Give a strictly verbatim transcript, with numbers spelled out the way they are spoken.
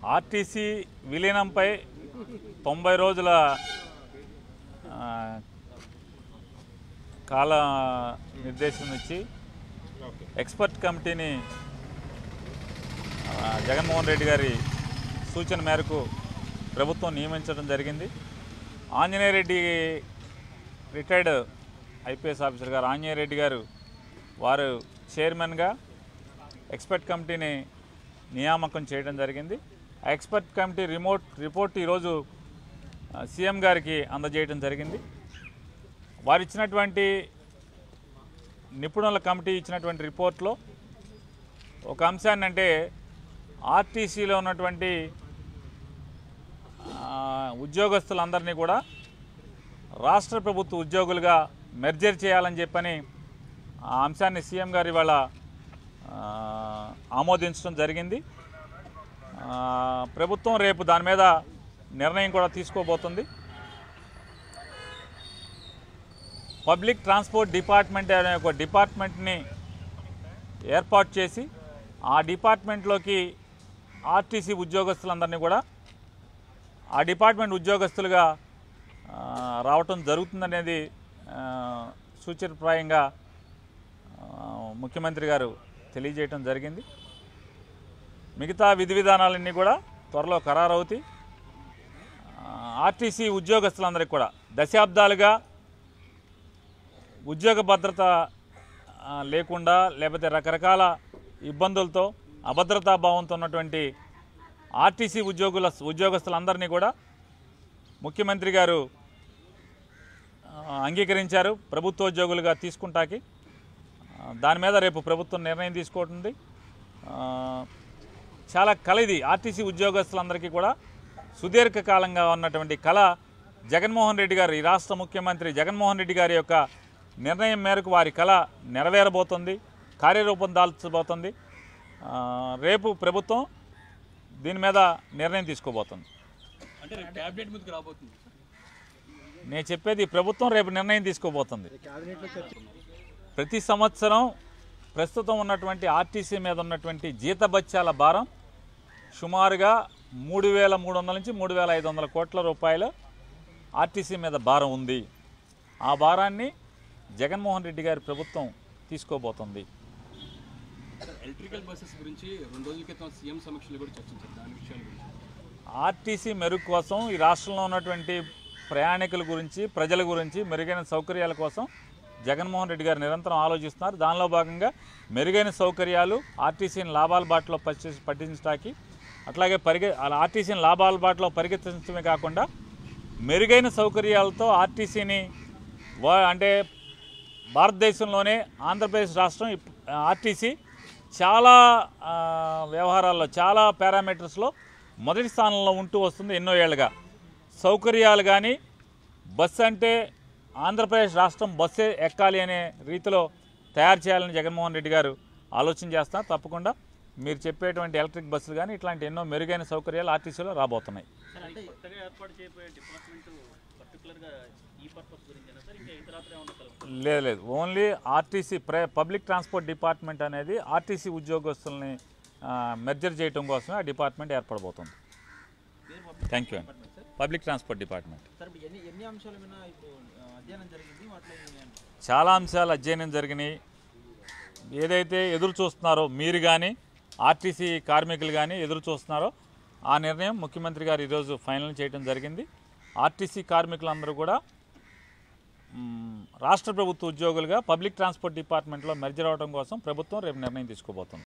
RTC విలీనంపై తొంభై రోజుల కాల నిర్దేశం ఇచ్చి ఎక్స్పర్ట్ కమిటీని జగన్మోహన్ రెడ్డి గారి సూచన మేరకు ప్రభుత్వం నియమించడం జరిగింది. Anjaneya Reddy retired IPS officer గారు ఆంజనేయ రెడ్డి గారు వారు చైర్మన్గా ఎక్స్పర్ట్ కమిటీని నియామకం చేయడం జరిగింది. ఆ ఎక్స్పర్ట్ కమిటీ రిమోట్ రిపోర్ట్ ఈరోజు సీఎం గారికి అందజేయడం జరిగింది. వారు ఇచ్చినటువంటి నిపుణుల కమిటీ ఇచ్చినటువంటి రిపోర్ట్లో ఒక అంశాన్ని అంటే ఆర్టీసీలో ఉన్నటువంటి ఉద్యోగస్తులందరినీ కూడా రాష్ట్ర ప్రభుత్వ ఉద్యోగులుగా మెర్జర్ చేయాలని చెప్పని ఆ అంశాన్ని సీఎం గారు ఇవాళ ఆమోదించడం జరిగింది. ప్రభుత్వం రేపు దాని మీద నిర్ణయం కూడా తీసుకోబోతుంది. పబ్లిక్ ట్రాన్స్పోర్ట్ డిపార్ట్మెంట్ అనే ఒక డిపార్ట్మెంట్ని ఏర్పాటు చేసి ఆ డిపార్ట్మెంట్లోకి ఆర్టీసీ ఉద్యోగస్తులందరినీ కూడా ఆ డిపార్ట్మెంట్ ఉద్యోగస్తులుగా రావటం జరుగుతుందనేది సూచనప్రాయంగా ముఖ్యమంత్రి గారు తెలియజేయటం జరిగింది. మిగతా విధి విధానాలన్నీ కూడా త్వరలో ఖరారవుతాయి. ఆర్టీసీ ఉద్యోగస్తులందరికీ కూడా దశాబ్దాలుగా ఉద్యోగ భద్రత లేకుండా లేకపోతే రకరకాల ఇబ్బందులతో అభద్రతా భావంతో ఉన్నటువంటి ఆర్టీసీ ఉద్యోగుల ఉద్యోగస్తులందరినీ కూడా ముఖ్యమంత్రి గారు అంగీకరించారు ప్రభుత్వోద్యోగులుగా తీసుకుంటాకి. దాని మీద రేపు ప్రభుత్వం నిర్ణయం తీసుకుంటుంది. చాలా కళ ఇది. ఆర్టీసీ ఉద్యోగస్తులందరికీ కూడా సుదీర్ఘకాలంగా ఉన్నటువంటి కళ జగన్మోహన్ రెడ్డి గారు ఈ రాష్ట్ర ముఖ్యమంత్రి జగన్మోహన్ రెడ్డి గారి యొక్క నిర్ణయం మేరకు వారి కళ నెరవేరబోతుంది, కార్యరూపం దాల్చబోతుంది. రేపు ప్రభుత్వం దీని మీద నిర్ణయం తీసుకోబోతుంది. నేను చెప్పేది ప్రభుత్వం రేపు నిర్ణయం తీసుకోబోతుంది. ప్రతి సంవత్సరం ప్రస్తుతం ఉన్నటువంటి ఆర్టీసీ మీద ఉన్నటువంటి జీతభత్యాల భారం సుమారుగా మూడు వేల మూడు వందల నుంచి మూడు వేల ఐదు వందల కోట్ల రూపాయలు ఆర్టీసీ మీద భారం ఉంది. ఆ భారాన్ని జగన్మోహన్ రెడ్డి గారి ప్రభుత్వం తీసుకోబోతుంది. ఎలక్ట్రికల్ బస్సెస్ గురించి రెండు రోజుల క్రితం సీఎం సమీక్షలో కూడా చర్చించారు. దాని విషయాల గురించి ఆర్టీసీ మెరుగు కోసం ఈ రాష్ట్రంలో ఉన్నటువంటి ప్రయాణికుల గురించి ప్రజల గురించి మెరుగైన సౌకర్యాల కోసం జగన్మోహన్ రెడ్డి గారు నిరంతరం ఆలోచిస్తున్నారు. దానిలో భాగంగా మెరుగైన సౌకర్యాలు ఆర్టీసీని లాభాల బాటలో పట్టించడానికి అట్లాగే పరిగె ఆర్టీసీని లాభాల బాటలో పరిగెత్తించడమే కాకుండా మెరుగైన సౌకర్యాలతో ఆర్టీసీని అంటే భారతదేశంలోనే ఆంధ్రప్రదేశ్ రాష్ట్రం ఆర్టీసీ చాలా వ్యవహారాల్లో చాలా పారామీటర్స్లో మొదటి స్థానంలో ఉంటూ వస్తుంది ఎన్నో ఏళ్ళుగా. సౌకర్యాలు కానీ బస్సు అంటే ఆంధ్రప్రదేశ్ రాష్ట్రం బస్సే ఎక్కాలి అనే రీతిలో తయారు చేయాలని జగన్మోహన్ రెడ్డి గారు ఆలోచన చేస్తున్నారు. తప్పకుండా మీరు చెప్పేటువంటి ఎలక్ట్రిక్ బస్సులు కానీ ఇట్లాంటి ఎన్నో మెరుగైన సౌకర్యాలు ఆర్టీసీలో రాబోతున్నాయి. లేదు లేదు only RTC public transport department అనేది ఆర్టీసీ ఉద్యోగస్తుల్ని మెర్జర్ చేయడం కోసమే ఆ డిపార్ట్మెంట్ ఏర్పడబోతుంది. థ్యాంక్ యూ అండి. పబ్లిక్ ట్రాన్స్పోర్ట్ డిపార్ట్మెంట్ చాలా అంశాలు అధ్యయనం జరిగినాయి. ఏదైతే ఎదురు చూస్తున్నారో మీరు కానీ ఆర్టీసీ కార్మికులు కానీ ఎదురు చూస్తున్నారో ఆ నిర్ణయం ముఖ్యమంత్రి గారు ఈరోజు ఫైనల్ చేయడం జరిగింది. ఆర్టీసీ కార్మికులందరూ కూడా రాష్ట్ర ప్రభుత్వ ఉద్యోగులుగా పబ్లిక్ ట్రాన్స్పోర్ట్ డిపార్ట్మెంట్లో మెర్జర్ అవడం కోసం ప్రభుత్వం రేపు నిర్ణయం తీసుకోబోతుంది.